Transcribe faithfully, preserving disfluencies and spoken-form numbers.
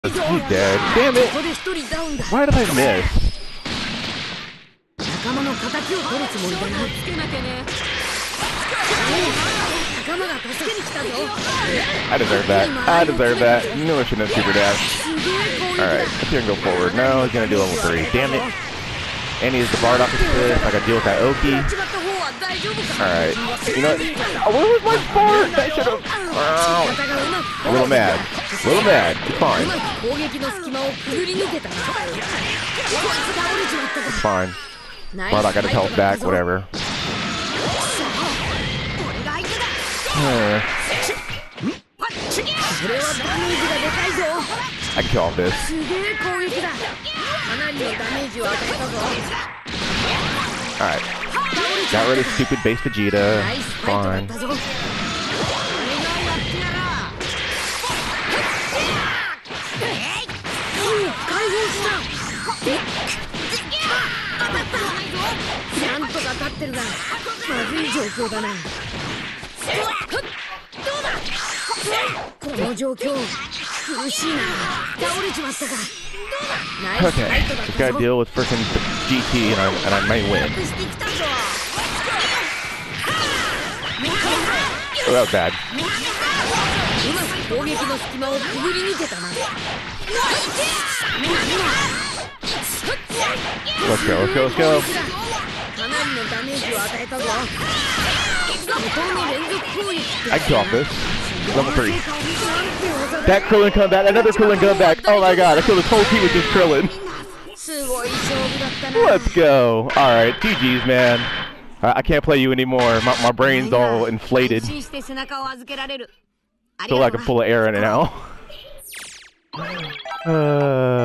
He's dead. Damn it! Why did I miss? I deserve that. I deserve that. You know I shouldn't have super dash. Alright, let's see if I can go forward. No, he's gonna do level three. Damn it. And he has the Bardock assist. I gotta deal with that Oki. Alright. You know what? Oh, where was my Bard? I should have. Oh. A little mad. A little mad. It's fine. It's fine. Bardock got his health back. Whatever. I can kill off this. Alright. Got rid of stupid base Vegeta. Fine. Okay, just gotta deal with freaking G T and I, and I might win. Oh, that was bad. Let's go, let's go, let's go. I can drop this. Level three. That Krillin comeback, another Krillin comeback. Oh my god, I killed this whole team with just Krillin. Let's go. Alright, G G's, man. I, I can't play you anymore. My, my brain's all inflated. Feel like I'm full of air in it now. Uh...